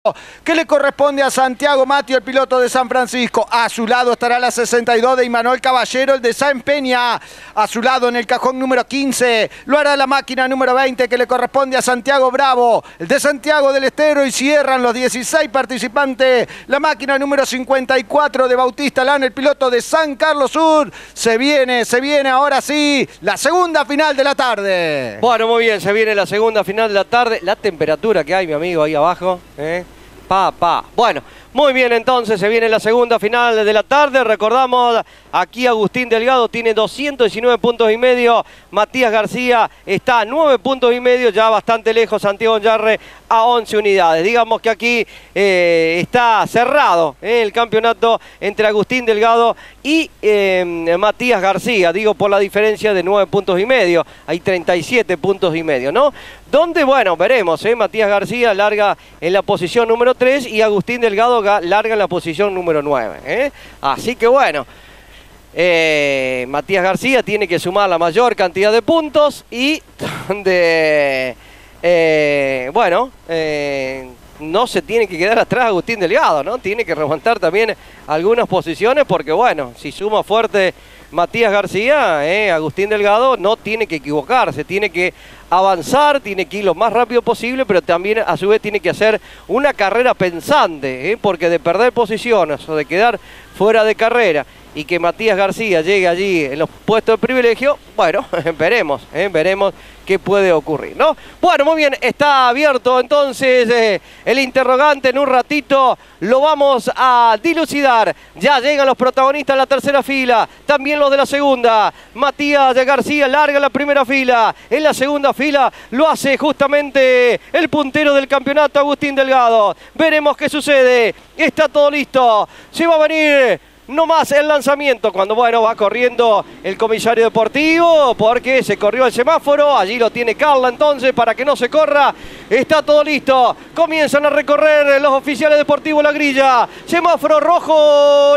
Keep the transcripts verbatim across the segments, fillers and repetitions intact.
que le corresponde a Santiago Matio, el piloto de San Francisco. A su lado estará la sesenta y dos de Imanol Caballero, el de Sáenz Peña. A su lado en el cajón número quince lo hará la máquina número veinte, que le corresponde a Santiago Bravo, el de Santiago del Estero. Y cierran los dieciséis participantes la máquina número cincuenta y cuatro de Bautista Lana, el piloto de San Carlos Sur. Se viene, se viene ahora sí la segunda final de la tarde. Bueno, muy bien, se viene la segunda final de la tarde. La temperatura que hay, mi amigo, ahí abajo, ¿eh? Pa, pa. Bueno, muy bien, entonces se viene la segunda final de la tarde. Recordamos, aquí Agustín Delgado tiene doscientos diecinueve puntos y medio. Matías García está a nueve puntos y medio, ya bastante lejos. Santiago Yarre a once unidades. Digamos que aquí eh, está cerrado eh, el campeonato entre Agustín Delgado y eh, Matías García. Digo, por la diferencia de nueve puntos y medio. Hay treinta y siete puntos y medio, ¿no? Donde, bueno, veremos, ¿eh? Matías García larga en la posición número tres y Agustín Delgado larga en la posición número nueve. ¿eh? Así que, bueno, eh, Matías García tiene que sumar la mayor cantidad de puntos y donde, eh, bueno, eh, no se tiene que quedar atrás Agustín Delgado, ¿no? Tiene que remontar también algunas posiciones porque, bueno, si suma fuerte Matías García, eh, Agustín Delgado no tiene que equivocarse, tiene que avanzar, tiene que ir lo más rápido posible, pero también a su vez tiene que hacer una carrera pensante, eh, porque de perder posiciones o de quedar fuera de carrera y que Matías García llegue allí en los puestos de privilegio, bueno, veremos, eh, veremos qué puede ocurrir, ¿no? Bueno, muy bien, está abierto entonces eh, el interrogante. En un ratito lo vamos a dilucidar. Ya llegan los protagonistas en la tercera fila, también los de la segunda. Matías García larga la primera fila, en la segunda fila lo hace justamente el puntero del campeonato, Agustín Delgado. Veremos qué sucede. Está todo listo, se va a venir no más el lanzamiento, cuando, bueno, va corriendo el comisario deportivo, porque se corrió el semáforo. Allí lo tiene Carla, entonces, para que no se corra. Está todo listo. Comienzan a recorrer los oficiales deportivos la grilla. Semáforo rojo.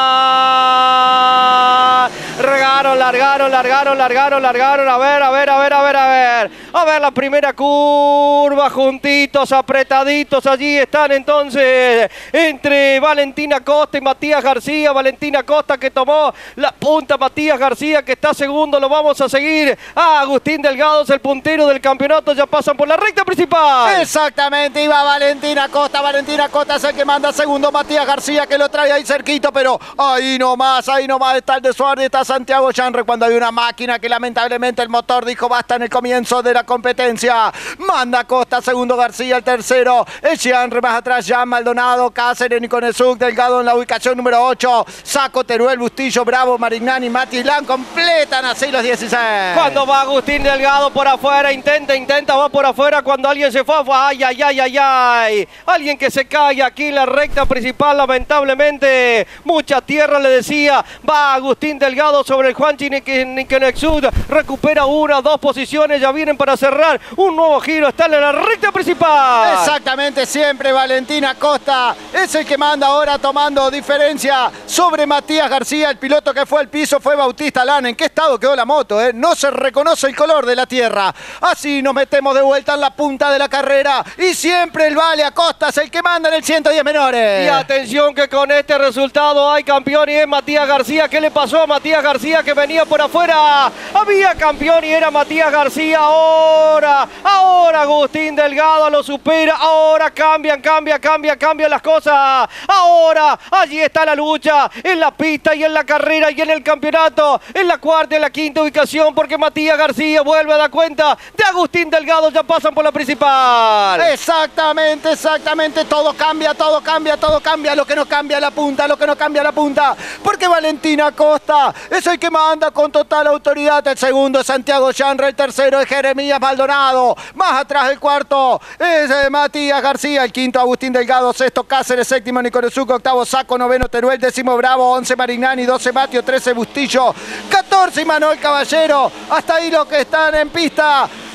La... Largaron, largaron, largaron, largaron, largaron. A ver, a ver, a ver, a ver, a ver. A ver la primera curva, juntitos, apretaditos. Allí están, entonces, entre Valentina Costa y Matías García. Valentina Costa que tomó la punta, Matías García que está segundo, lo vamos a seguir. Ah, Agustín Delgado es el puntero del campeonato, ya pasan por la recta principal. Exactamente, iba Valentina Costa, Valentina Costa es el que manda segundo, Matías García que lo trae ahí cerquito, pero ahí nomás, ahí nomás está el desorden, está Santiago Yarre cuando hay una máquina que lamentablemente el motor dijo basta en el comienzo de la competencia. Manda Costa, segundo García, el tercero, el Yarre más atrás, Jan Maldonado, Cáceres, Niconesuk, Delgado en la ubicación número ocho. Saco, Teruel, Bustillo, Bravo, Marignani, Mati Lan completan así los dieciséis. Cuando va Agustín Delgado por afuera, intenta, intenta, va por afuera. Cuando alguien se fue, ay, ay, ay, ay, ay. Alguien que se cae aquí en la recta principal, lamentablemente. Mucha tierra, le decía. Va Agustín Delgado sobre el Juanchi Nikenexud. Recupera una, dos posiciones, ya vienen para cerrar un nuevo giro. Están en la recta principal. Exactamente, siempre Valentina Costa es el que manda ahora tomando diferencia sobre Matías García. El piloto que fue al piso fue Bautista Lana. ¿En qué estado quedó la moto? Eh? No se reconoce el color de la tierra. Así nos metemos de vuelta en la punta de la carrera. Y siempre el Vale Acosta es el que manda en el ciento diez menores. Y atención que con este resultado hay campeón y es Matías García. ¿Qué le pasó a Matías García que venía por afuera? Había campeón y era Matías García. Ahora, ahora Agustín Delgado lo supera. Ahora cambian, cambia, cambia, cambian las cosas. Ahora, allí está la lucha. En la pista y en la carrera y en el campeonato, en la cuarta y en la quinta ubicación, porque Matías García vuelve a dar cuenta de Agustín Delgado, ya pasan por la principal. Exactamente, exactamente, todo cambia, todo cambia, todo cambia, lo que no cambia la punta, lo que no cambia la punta, porque Valentina Costa es el que manda con total autoridad. El segundo es Santiago Yarre, el tercero es Jeremías Maldonado, más atrás el cuarto es eh, Matías García, el quinto Agustín Delgado, sexto Cáceres, séptimo Niconesuk, octavo Saco, noveno Teruel, décimo Bravo, once Marignani, doce Matio, trece Bustillo, catorce Imanol Caballero. Hasta ahí los que están en pista.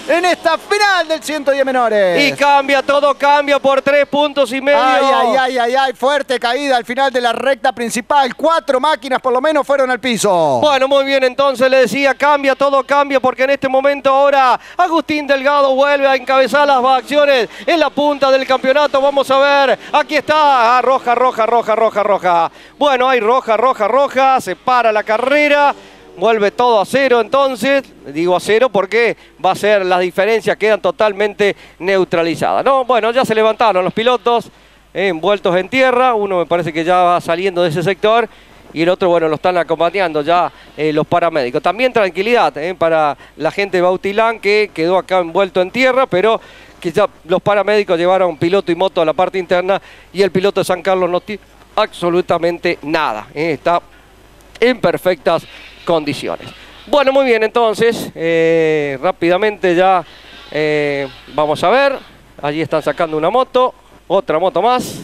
en esta final del ciento diez menores. Y cambia, todo cambia por tres puntos y medio. Ay, ay, ay, ay, ay, fuerte caída al final de la recta principal. Cuatro máquinas por lo menos fueron al piso. Bueno, muy bien, entonces le decía, cambia, todo cambia, porque en este momento ahora Agustín Delgado vuelve a encabezar las acciones en la punta del campeonato. Vamos a ver, aquí está, ah, roja, roja, roja, roja, roja. Bueno, hay roja, roja, roja, se para la carrera. Vuelve todo a cero, entonces, digo a cero porque va a ser, las diferencias quedan totalmente neutralizadas, ¿no? Bueno, ya se levantaron los pilotos eh, envueltos en tierra, uno me parece que ya va saliendo de ese sector y el otro, bueno, lo están acompañando ya eh, los paramédicos. También tranquilidad eh, para la gente de Bautilán que quedó acá envuelto en tierra, pero que ya los paramédicos llevaron piloto y moto a la parte interna y el piloto de San Carlos no tiene absolutamente nada, eh, está en perfectas condiciones. Bueno, muy bien, entonces, eh, rápidamente ya eh, vamos a ver. Allí están sacando una moto, otra moto más.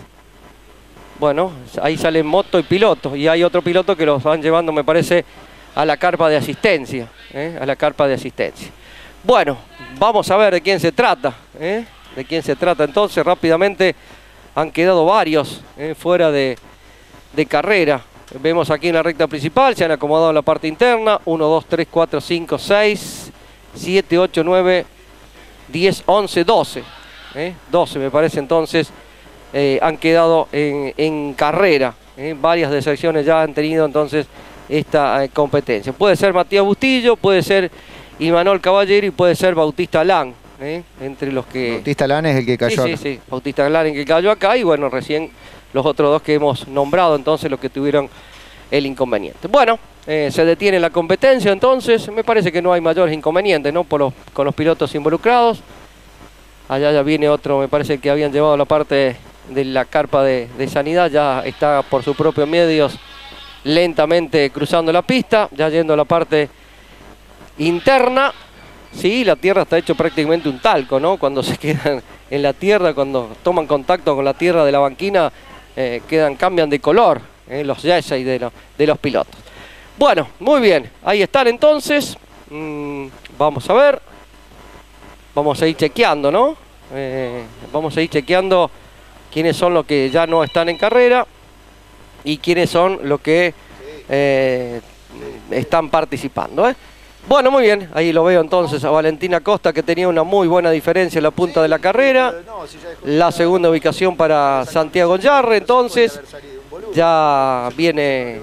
Bueno, ahí salen moto y piloto. Y hay otro piloto que los van llevando, me parece, a la carpa de asistencia. ¿eh? A la carpa de asistencia. Bueno, vamos a ver de quién se trata. ¿eh? De quién se trata. Entonces, rápidamente han quedado varios ¿eh? fuera de, de carrera. Vemos aquí en la recta principal, se han acomodado en la parte interna. uno, dos, tres, cuatro, cinco, seis, siete, ocho, nueve, diez, once, doce. ¿eh? doce me parece entonces eh, han quedado en, en carrera. ¿eh? Varias deserciones ya han tenido entonces esta eh, competencia. Puede ser Matías Bustillo, puede ser Imanol Caballero y puede ser Bautista Lan. ¿eh? Entre los que... Bautista Lan es el que cayó sí, acá. Sí, sí, Bautista Lan el que cayó acá y bueno, recién... los otros dos que hemos nombrado, entonces, los que tuvieron el inconveniente. Bueno, eh, se detiene la competencia, entonces, me parece que no hay mayores inconvenientes, ¿no? Por los, con los pilotos involucrados. Allá ya viene otro, me parece que habían llevado la parte de la carpa de, de sanidad, ya está por sus propios medios lentamente cruzando la pista, ya yendo a la parte interna. Sí, la tierra está hecho prácticamente un talco, ¿no? Cuando se quedan en la tierra, cuando toman contacto con la tierra de la banquina, Eh, quedan, cambian de color eh, los jerseys de, lo, de los pilotos. Bueno, muy bien, ahí están entonces. Mm, vamos a ver. Vamos a ir chequeando, ¿no? Eh, vamos a ir chequeando quiénes son los que ya no están en carrera y quiénes son los que eh, están participando, ¿eh? Bueno, muy bien, ahí lo veo entonces a Valentín Acosta, que tenía una muy buena diferencia en la punta de la carrera. La segunda ubicación para Santiago Yarre, entonces ya viene,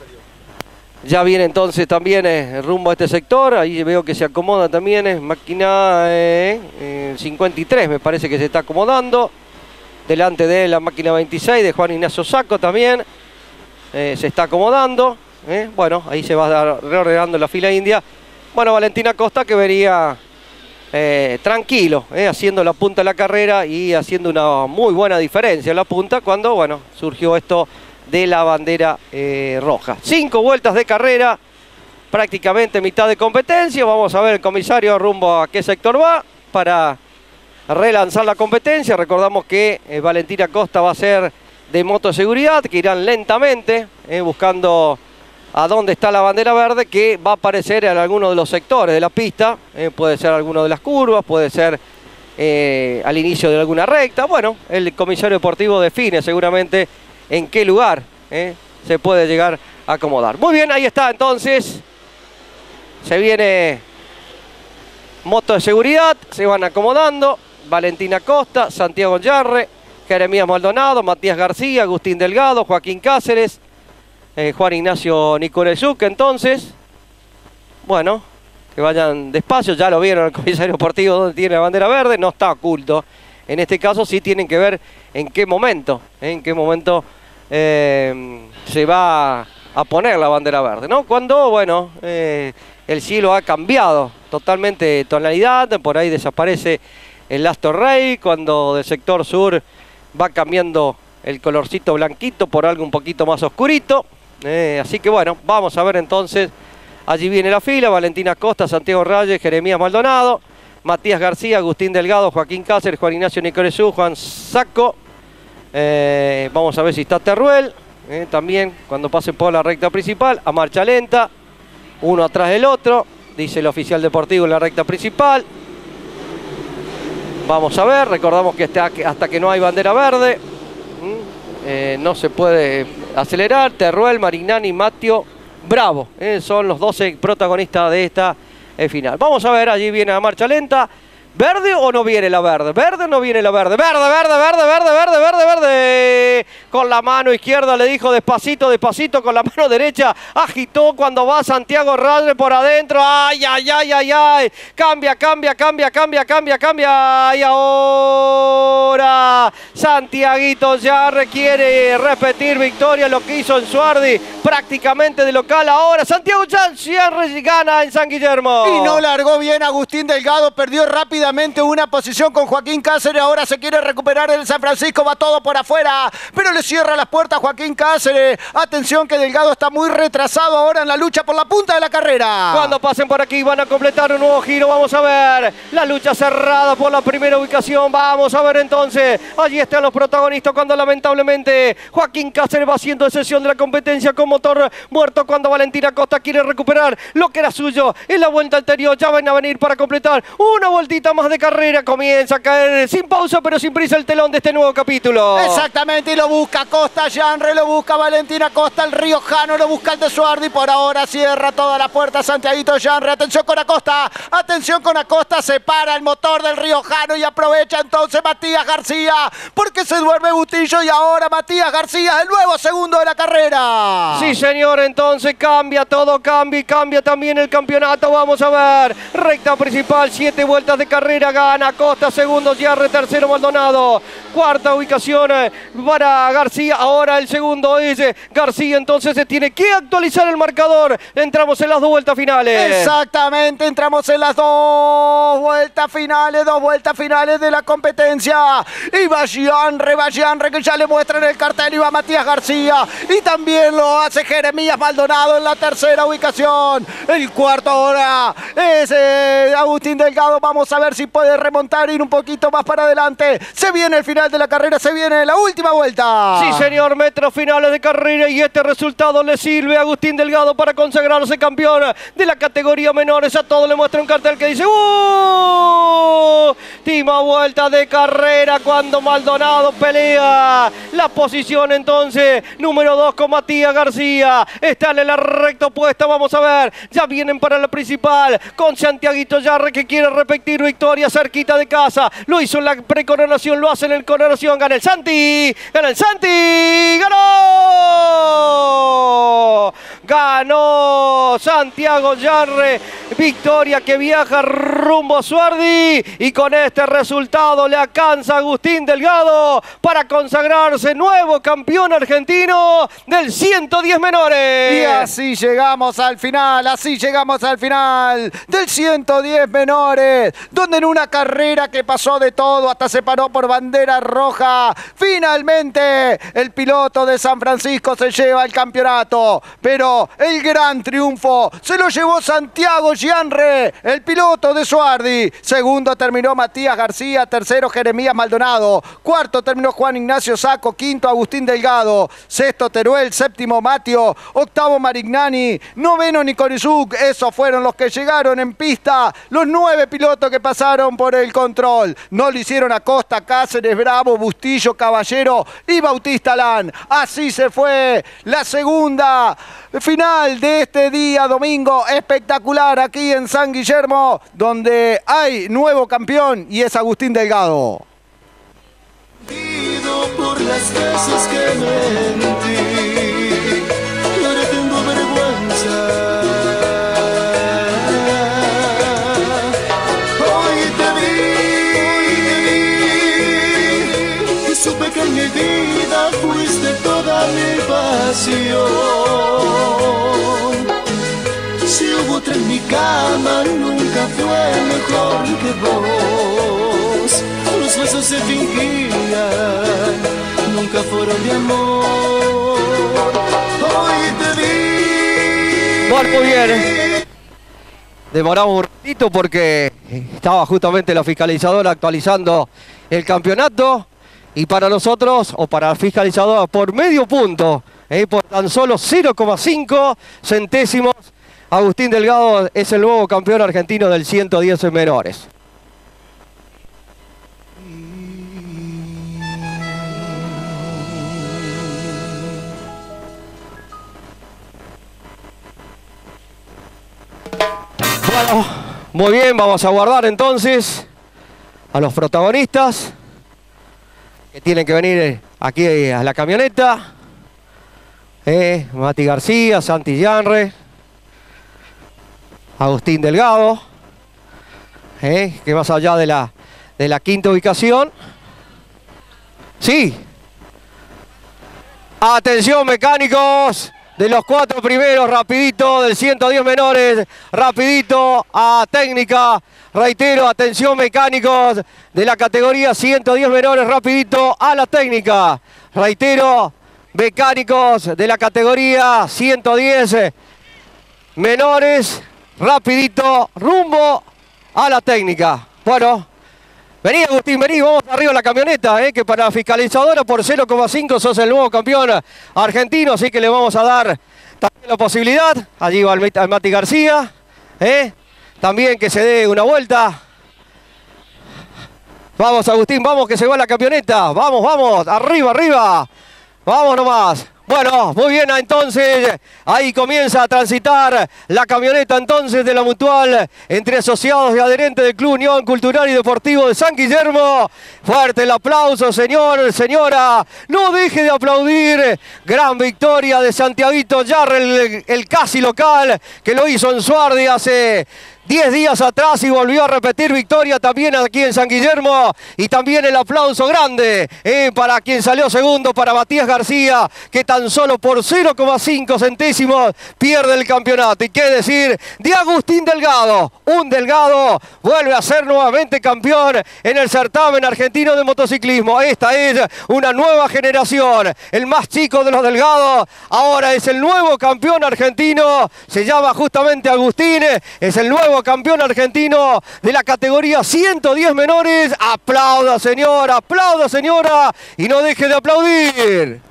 ya viene entonces también eh, rumbo a este sector. Ahí veo que se acomoda también, es máquina eh, eh, cincuenta y tres, me parece que se está acomodando. Delante de él la máquina veintiséis de Juan Ignacio Saco también eh, se está acomodando. Eh. Bueno, ahí se va reordenando la fila india. Bueno, Valentín Acosta que venía eh, tranquilo, eh, haciendo la punta de la carrera y haciendo una muy buena diferencia en la punta cuando, bueno, surgió esto de la bandera eh, roja. Cinco vueltas de carrera, prácticamente mitad de competencia. Vamos a ver el comisario rumbo a qué sector va para relanzar la competencia. Recordamos que eh, Valentín Acosta va a ser de motoseguridad, que irán lentamente eh, buscando a dónde está la bandera verde, que va a aparecer en alguno de los sectores de la pista. Eh, puede ser alguno de las curvas, puede ser eh, al inicio de alguna recta. Bueno, el comisario deportivo define seguramente en qué lugar eh, se puede llegar a acomodar. Muy bien, ahí está entonces. Se viene moto de seguridad, se van acomodando. Valentín Acosta, Santiago Yarre, Jeremías Maldonado, Matías García, Agustín Delgado, Joaquín Cáceres, Eh, Juan Ignacio Nicolesuk, entonces, bueno, que vayan despacio, ya lo vieron el comisario deportivo donde tiene la bandera verde, no está oculto. En este caso sí tienen que ver en qué momento, ¿eh? en qué momento eh, se va a poner la bandera verde, ¿no? Cuando, bueno, eh, el cielo ha cambiado totalmente de tonalidad, por ahí desaparece el Astor Rey, cuando del sector sur va cambiando el colorcito blanquito por algo un poquito más oscurito. Eh, así que bueno, vamos a ver entonces. Allí viene la fila: Valentín Acosta, Santiago Reyes, Jeremías Maldonado, Matías García, Agustín Delgado, Joaquín Cáceres, Juan Ignacio Nicolesú, Juan Saco. Eh, vamos a ver si está Teruel. Eh, también cuando pasen por la recta principal, a marcha lenta, uno atrás del otro, dice el oficial deportivo en la recta principal. Vamos a ver, recordamos que hasta, hasta que no hay bandera verde, eh, no se puede acelerar. Teruel, Marignani, Matteo, Bravo, eh, son los doce protagonistas de esta eh, final. Vamos a ver, allí viene la marcha lenta. ¿Verde o no viene la verde? ¿Verde o no viene la verde? Verde, verde, verde, verde, verde, verde, verde. Con la mano izquierda le dijo despacito, despacito. Con la mano derecha agitó cuando va Santiago Yarre por adentro. Ay, ay, ay, ay, ay. Cambia, cambia, cambia, cambia, cambia, cambia. Y ahora Santiaguito Yarre quiere repetir victoria, lo que hizo en Suardi, prácticamente de local. Ahora Santiago Yarre gana en San Guillermo. Y no largó bien Agustín Delgado, perdió rápidamente una posición con Joaquín Cáceres. Ahora se quiere recuperar el San Francisco, va todo por afuera, pero le cierra las puertas a Joaquín Cáceres. Atención que Delgado está muy retrasado ahora en la lucha por la punta de la carrera. Cuando pasen por aquí van a completar un nuevo giro. Vamos a ver la lucha cerrada por la primera ubicación. Vamos a ver entonces, allí están los protagonistas cuando lamentablemente Joaquín Cáceres va haciendo excepción de la competencia con motor muerto, cuando Valentina Costa quiere recuperar lo que era suyo en la vuelta anterior. Ya van a venir para completar una vueltita más de carrera. Comienza a caer sin pausa pero sin prisa el telón de este nuevo capítulo. Exactamente, y lo busca Costa Yarre, lo busca Valentina Costa, el riojano, lo busca el de Suardi. Por ahora cierra toda la puerta Santiaguito Yarre. Atención con Acosta, atención con Acosta, se para el motor del riojano y aprovecha entonces Matías García porque se duerme Bustillo. Y ahora Matías García, el nuevo segundo de la carrera. Sí señor, entonces cambia todo, cambia y cambia también el campeonato. Vamos a ver, recta principal, siete vueltas de carrera, gana Costa, segundo Yarre, tercero Maldonado, cuarta ubicación para García. Ahora el segundo es García, entonces se tiene que actualizar el marcador. Entramos en las dos vueltas finales. Exactamente, entramos en las dos vueltas finales, dos vueltas finales de la competencia. Y va Yarre, va Yarre, que ya le muestran el cartel, y va Matías García. Y también lo hace Jeremías Maldonado en la tercera ubicación. El cuarto ahora es eh, Agustín Delgado. Vamos a ver si puede remontar, ir un poquito más para adelante. Se viene el final de la carrera, se viene la última vuelta. Sí señor, metros finales de carrera, y este resultado le sirve a Agustín Delgado para consagrarse campeón de la categoría menores. A todos le muestra un cartel que dice ¡Uh! Última vuelta de carrera cuando Maldonado pelea la posición entonces número dos con Matías García. Están en la recta opuesta, vamos a ver, ya vienen para la principal con Santiaguito Yarre, que quiere repetir victoria cerquita de casa. Lo hizo en la precoronación, lo hace en el coronación. Gana el Santi, gana el Santi, ganó. Ganó Santiago Yarre, victoria que viaja rumbo a Suardi, y con este resultado le alcanza a Agustín Delgado para consagrarse nuevo campeón argentino del ciento diez menores. Y así llegamos al final, así llegamos al final del ciento diez menores, donde en una carrera que pasó de todo, hasta se paró por bandera roja, finalmente el piloto de San Francisco se lleva el campeonato. Pero el gran triunfo se lo llevó Santiago Yarre, el piloto de Suardi. Segundo terminó Matías García, tercero Jeremías Maldonado, cuarto terminó Juan Ignacio Saco, quinto Agustín Delgado, sexto Teruel, séptimo Matteo, octavo Marignani, noveno Nicorizuk. Esos fueron los que llegaron en pista, los nueve pilotos que pasaron por el control. No le hicieron a Costa, Cáceres, Bravo, Bustillo, Caballero y Bautista Lan. Así se fue la segunda final de este día domingo espectacular aquí en San Guillermo, donde hay nuevo campeón y es Agustín Delgado. Por las veces que mentí, ahora tengo vergüenza. Hoy te vi y supe que en mi vida fuiste toda mi pasión. Si hubo otra en mi cama, nunca fue mejor que vos. Los besos se fingían, nunca fueron de amor. Hoy te vi. Bueno, muy bien. Demoramos un ratito porque estaba justamente la fiscalizadora actualizando el campeonato. Y para nosotros, o para la fiscalizadora, por medio punto, eh, por tan solo cero coma cinco centésimos, Agustín Delgado es el nuevo campeón argentino del ciento diez en menores. Bueno, muy bien, vamos a guardar entonces a los protagonistas que tienen que venir aquí a la camioneta. Eh, Mati García, Santi Yanre, Agustín Delgado, eh, que más allá de la, de la quinta ubicación. Sí. Atención, mecánicos. De los cuatro primeros, rapidito, del ciento diez menores, rapidito a técnica. Reitero, atención mecánicos de la categoría ciento diez menores, rapidito a la técnica. Reitero, mecánicos de la categoría ciento diez menores, rapidito, rumbo a la técnica. Bueno, vení Agustín, vení, vamos arriba a la camioneta, eh, que para la fiscalizadora por cero coma cinco sos el nuevo campeón argentino, así que le vamos a dar también la posibilidad. Allí va el, el Mati García, eh, también que se dé una vuelta. Vamos Agustín, vamos que se va la camioneta, vamos, vamos, arriba, arriba, vamos nomás. Bueno, muy bien, entonces, ahí comienza a transitar la camioneta entonces de la Mutual entre asociados y adherentes del Club Unión Cultural y Deportivo de San Guillermo. Fuerte el aplauso, señor, señora, no deje de aplaudir. Gran victoria de Santiaguito Yarre, el, el casi local, que lo hizo en Suardi hace diez días atrás y volvió a repetir victoria también aquí en San Guillermo. Y también el aplauso grande eh, para quien salió segundo, para Matías García, que tan solo por cero coma cinco centésimos pierde el campeonato. Y qué decir de Agustín Delgado. Un Delgado vuelve a ser nuevamente campeón en el certamen argentino de motociclismo. Esta es una nueva generación. El más chico de los Delgados ahora es el nuevo campeón argentino. Se llama justamente Agustín. Es el nuevo campeón argentino de la categoría ciento diez menores. Aplauda, señora, aplauda, señora, y no deje de aplaudir.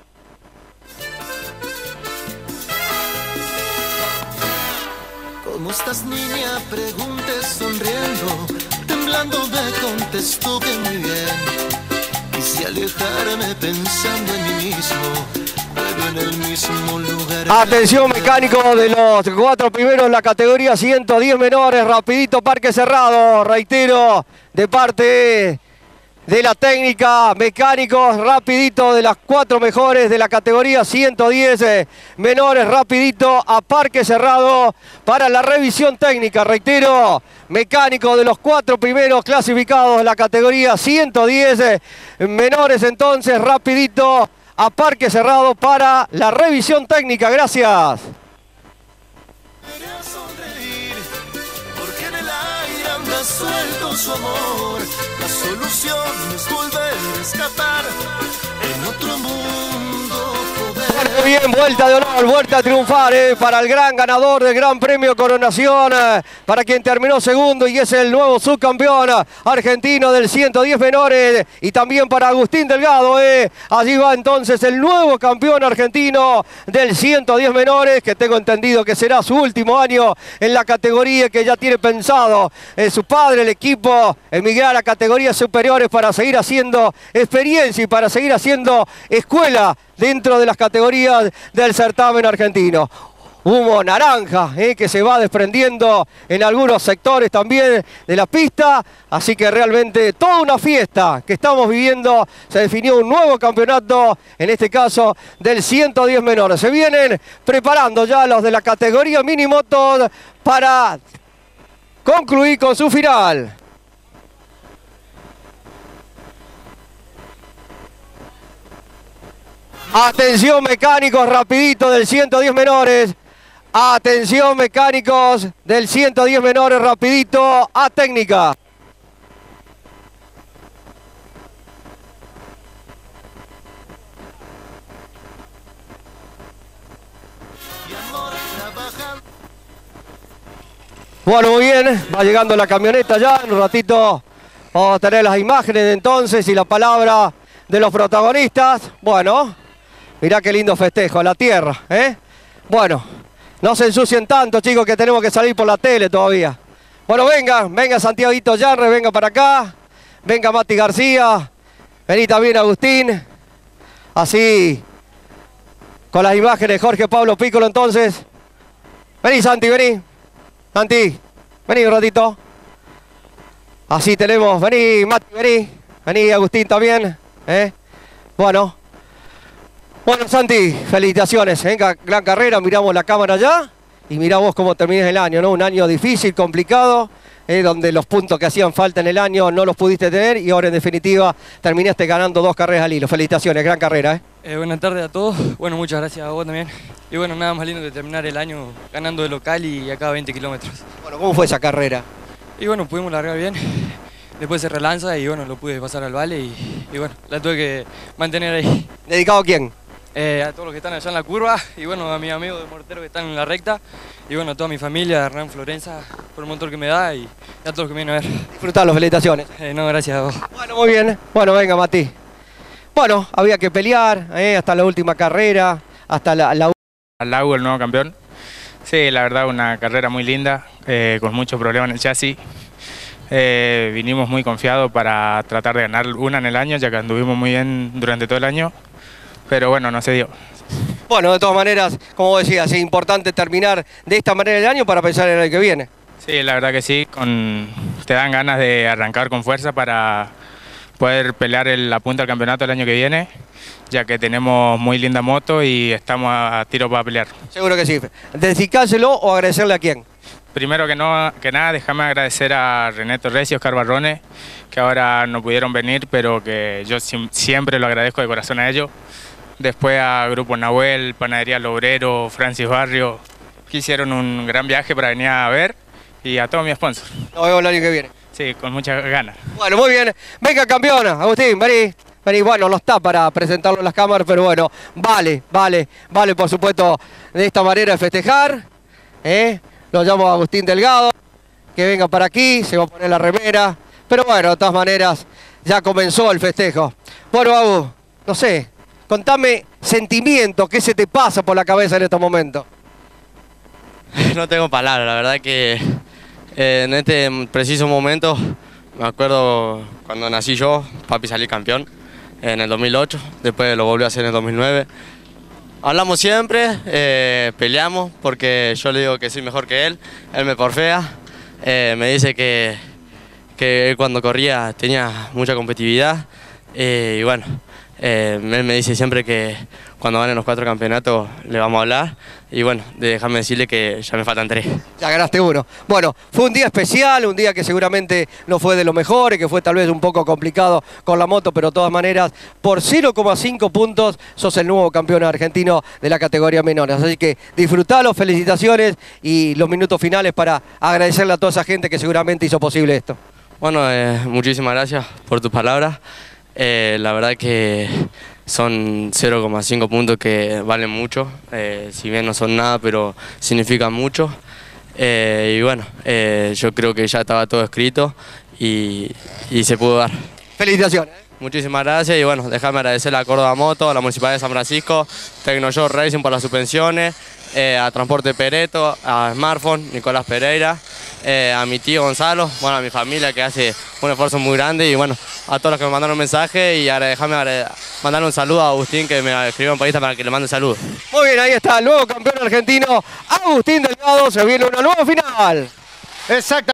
¿Cómo estás, niña? Pregunté sonriendo, temblando me contestó que muy bien. Quise alejarme pensando en mí mismo, pero en el mismo lugar. Atención mecánico de los cuatro primeros en la categoría ciento diez menores, rapidito parque cerrado, reitero, de parte de la técnica, mecánicos, rapidito de las cuatro mejores de la categoría ciento diez menores, rapidito a parque cerrado para la revisión técnica, reitero, mecánico de los cuatro primeros clasificados de la categoría ciento diez menores, entonces rapidito a parque cerrado para la revisión técnica. Gracias. Porque en el aire anda suelto su amor. La solución es volver a escapar en otro mundo. Muy bien, vuelta de honor, vuelta a triunfar eh, para el gran ganador del Gran Premio Coronación, eh, para quien terminó segundo y es el nuevo subcampeón argentino del ciento diez menores, y también para Agustín Delgado. Eh. Allí va entonces el nuevo campeón argentino del ciento diez menores, que tengo entendido que será su último año en la categoría, que ya tiene pensado eh, su padre, el equipo, emigrar a categorías superiores para seguir haciendo experiencia y para seguir haciendo escuela dentro de las categorías del certamen argentino. Humo naranja eh, que se va desprendiendo en algunos sectores también de la pista, así que realmente toda una fiesta que estamos viviendo. Se definió un nuevo campeonato, en este caso del ciento diez menores. Se vienen preparando ya los de la categoría minimotos para concluir con su final. Atención mecánicos, rapidito del ciento diez menores. Atención mecánicos del ciento diez menores, rapidito a técnica. Bueno, muy bien, va llegando la camioneta ya, en un ratito vamos a tener las imágenes entonces y la palabra de los protagonistas. Bueno, mirá qué lindo festejo, la tierra, ¿eh? Bueno, no se ensucien tanto, chicos, que tenemos que salir por la tele todavía. Bueno, venga, venga Santiaguito Yarre, venga para acá. Venga Mati García, vení también Agustín. Así, con las imágenes Jorge Pablo Piccolo entonces. Vení Santi, vení. Santi, Vení un ratito. Así tenemos. Vení, Mati, vení. Vení, Agustín, también. ¿Eh? Bueno. Bueno, Santi, felicitaciones. Venga, gran carrera. Miramos la cámara ya. Y mirá vos cómo terminás el año, ¿no? Un año difícil, complicado. Eh, donde los puntos que hacían falta en el año no los pudiste tener y ahora en definitiva terminaste ganando dos carreras al hilo. Felicitaciones, gran carrera. ¿eh? Eh, buenas tardes a todos, bueno, muchas gracias a vos también. Y bueno, nada más lindo que terminar el año ganando de local y acá veinte kilómetros. Bueno, ¿cómo fue esa carrera? Y bueno, pudimos largar bien, después se relanza y bueno, lo pude pasar al vale y, y bueno, la tuve que mantener ahí. ¿Dedicado a quién? Eh, a todos los que están allá en la curva y bueno, a mis amigos de mortero que están en la recta y bueno, a toda mi familia, a Hernán Florenza, por el motor que me da y a todos los que me vienen a ver. Disfrutalo, felicitaciones. Eh, no, gracias a vos. Bueno, muy bien. Bueno, venga, Mati. Bueno, había que pelear eh, hasta la última carrera, hasta la... la... Lau, el nuevo campeón. Sí, la verdad, una carrera muy linda, eh, con muchos problemas en el chasis. Eh, vinimos muy confiados para tratar de ganar una en el año, ya que anduvimos muy bien durante todo el año. Pero bueno, no se dio. Bueno, de todas maneras, como vos decías, es importante terminar de esta manera el año para pensar en el que viene. Sí, la verdad que sí, con... te dan ganas de arrancar con fuerza para poder pelear el, la punta del campeonato el año que viene, ya que tenemos muy linda moto y estamos a, a tiro para pelear. Seguro que sí. ¿Dedicárselo o agradecerle a quién? Primero que, no, que nada, déjame agradecer a René Torres y Oscar Barrones, que ahora no pudieron venir, pero que yo siempre lo agradezco de corazón a ellos. Después a Grupo Nahuel, Panadería El Obrero, Francis Barrio, que hicieron un gran viaje para venir a ver, y a todos mis sponsors. Nos vemos el año que viene. Sí, con muchas ganas. Bueno, muy bien. Venga, campeona. Agustín, vení. Vení. Bueno, no está para presentarlo en las cámaras, pero bueno, vale, vale, vale, por supuesto, de esta manera de festejar. ¿eh? Lo llamo a Agustín Delgado, que venga para aquí, se va a poner la remera. Pero bueno, de todas maneras, ya comenzó el festejo. Bueno, Agus, no sé, contame sentimientos, ¿qué se te pasa por la cabeza en estos momentos? No tengo palabras, la verdad que eh, en este preciso momento, me acuerdo cuando nací yo, papi salió campeón en el dos mil ocho, después lo volvió a hacer en el dos mil nueve. Hablamos siempre, eh, peleamos porque yo le digo que soy mejor que él, él me porfea, eh, me dice que, que él cuando corría tenía mucha competitividad eh, y bueno, eh, él me dice siempre que cuando ganen los cuatro campeonatos le vamos a hablar y bueno, déjame decirle que ya me faltan tres. Ya ganaste uno. Bueno, fue un día especial, un día que seguramente no fue de los mejores, que fue tal vez un poco complicado con la moto, pero de todas maneras, por cero coma cinco puntos sos el nuevo campeón argentino de la categoría menores. Así que disfrutalo, felicitaciones y los minutos finales para agradecerle a toda esa gente que seguramente hizo posible esto. Bueno, eh, muchísimas gracias por tus palabras. Eh, la verdad que son cero coma cinco puntos que valen mucho, eh, si bien no son nada, pero significan mucho. Eh, y bueno, eh, yo creo que ya estaba todo escrito y, y se pudo dar. Felicitaciones. Muchísimas gracias y bueno, déjame agradecer a Córdoba Moto, a la Municipalidad de San Francisco, TecnoShow Racing por las suspensiones, eh, a Transporte Pereto, a Smartphone, Nicolás Pereira, eh, a mi tío Gonzalo, bueno, a mi familia que hace un esfuerzo muy grande y bueno, a todos los que me mandaron un mensaje y ahora déjame mandarle un saludo a Agustín que me escribió en País para que le mande saludos. Muy bien, ahí está el nuevo campeón argentino, Agustín Delgado, se viene una nueva final. Exacto.